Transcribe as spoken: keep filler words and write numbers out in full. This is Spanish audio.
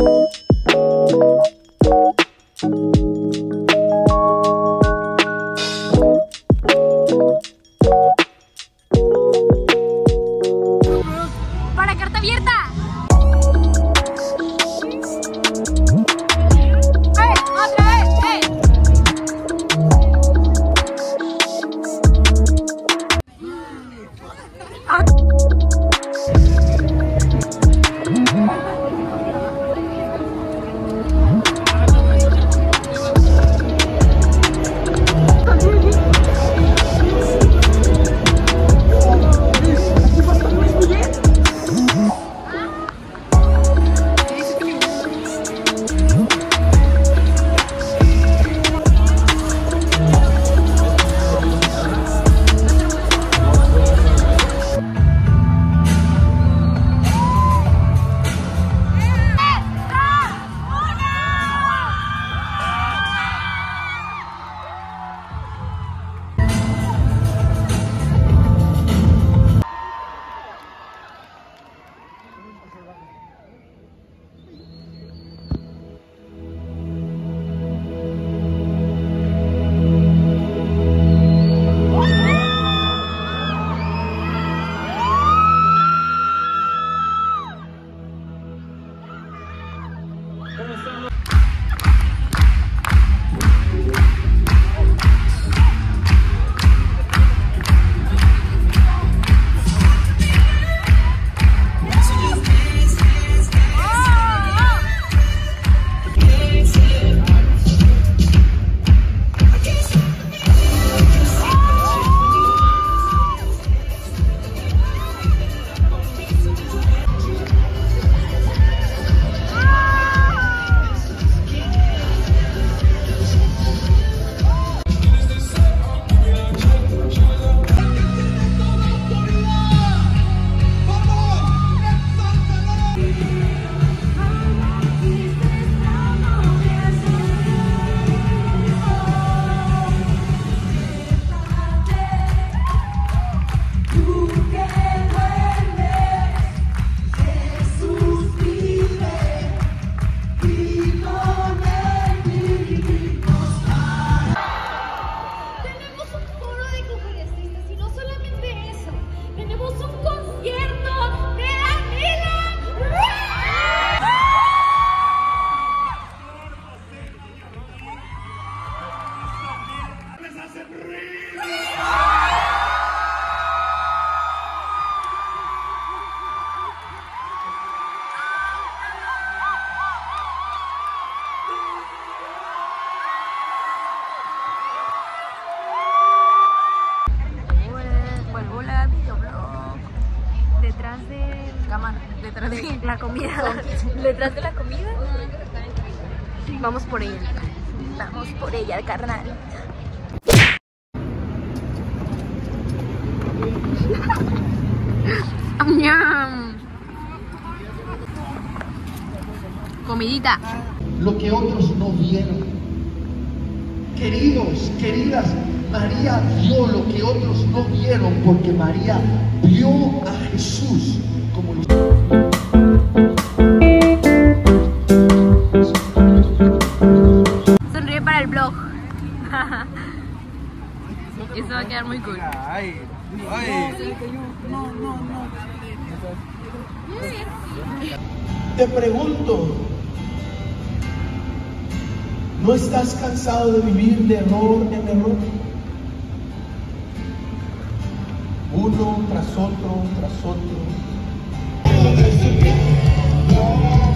¡Para carta abierta! ¡Eh! ¡Otra vez! ¡Eh! Ah. Detrás de cámara, detrás de la comida, detrás de la comida. Vamos por ella, vamos por ella, carnal. Comidita. Lo que otros no vieron. Queridos, queridas, María vio lo que otros no vieron, porque María vio a Jesús como lo... Sonríe para el vlog. Eso va a quedar muy cool. Ay, ay. Te pregunto, ¿no estás cansado de vivir de error en error? Uno tras otro, tras otro.